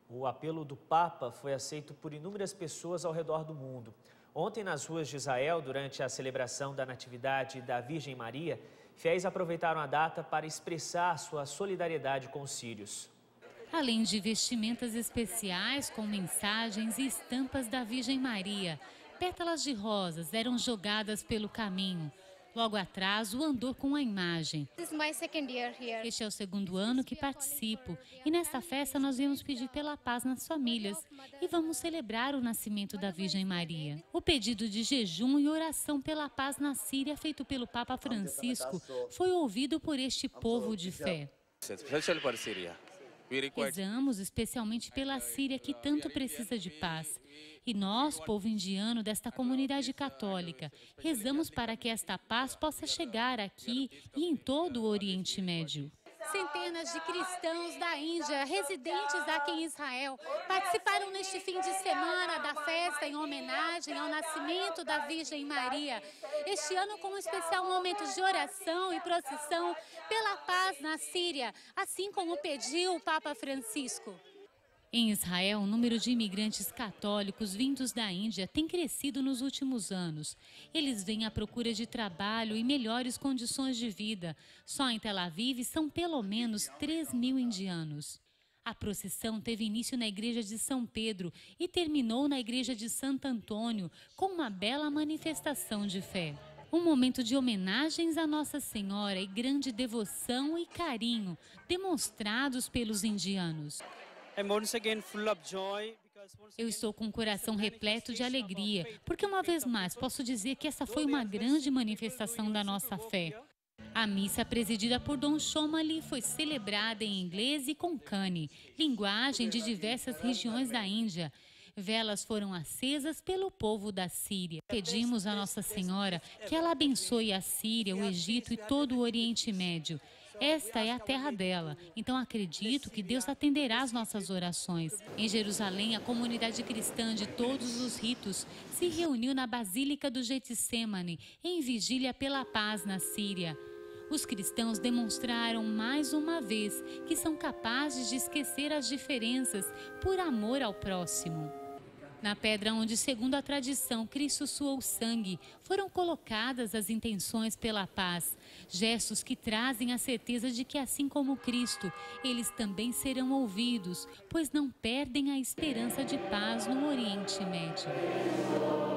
O apelo do Papa foi aceito por inúmeras pessoas ao redor do mundo. Ontem, nas ruas de Israel, durante a celebração da Natividade da Virgem Maria, fiéis aproveitaram a data para expressar sua solidariedade com os sírios. Além de vestimentas especiais com mensagens e estampas da Virgem Maria, pétalas de rosas eram jogadas pelo caminho. Logo atrás, o andor com a imagem. Este é o segundo ano que participo e nesta festa nós viemos pedir pela paz nas famílias e vamos celebrar o nascimento da Virgem Maria. O pedido de jejum e oração pela paz na Síria feito pelo Papa Francisco foi ouvido por este povo de fé. Rezamos especialmente pela Síria, que tanto precisa de paz. E nós, povo indiano desta comunidade católica, rezamos para que esta paz possa chegar aqui e em todo o Oriente Médio. Centenas de cristãos da Índia, residentes aqui em Israel, participaram neste fim de semana da festa em homenagem ao nascimento da Virgem Maria. Este ano com um especial momento de oração e procissão pela paz na Síria, assim como pediu o Papa Francisco. Em Israel, o número de imigrantes católicos vindos da Índia tem crescido nos últimos anos. Eles vêm à procura de trabalho e melhores condições de vida. Só em Tel Aviv são pelo menos 3.000 indianos. A procissão teve início na igreja de São Pedro e terminou na igreja de Santo Antônio, com uma bela manifestação de fé. Um momento de homenagens a Nossa Senhora e grande devoção e carinho demonstrados pelos indianos. Eu estou com o coração repleto de alegria, porque uma vez mais posso dizer que essa foi uma grande manifestação da nossa fé. A missa presidida por Dom Shomali foi celebrada em inglês e konkani, linguagem de diversas regiões da Índia. Velas foram acesas pelo povo da Síria. Pedimos a Nossa Senhora que ela abençoe a Síria, o Egito e todo o Oriente Médio. Esta é a terra dela, então acredito que Deus atenderá às nossas orações. Em Jerusalém, a comunidade cristã de todos os ritos se reuniu na Basílica do Getsemane, em vigília pela paz na Síria. Os cristãos demonstraram mais uma vez que são capazes de esquecer as diferenças por amor ao próximo. Na pedra onde, segundo a tradição, Cristo suou sangue, foram colocadas as intenções pela paz, gestos que trazem a certeza de que, assim como Cristo, eles também serão ouvidos, pois não perdem a esperança de paz no Oriente Médio.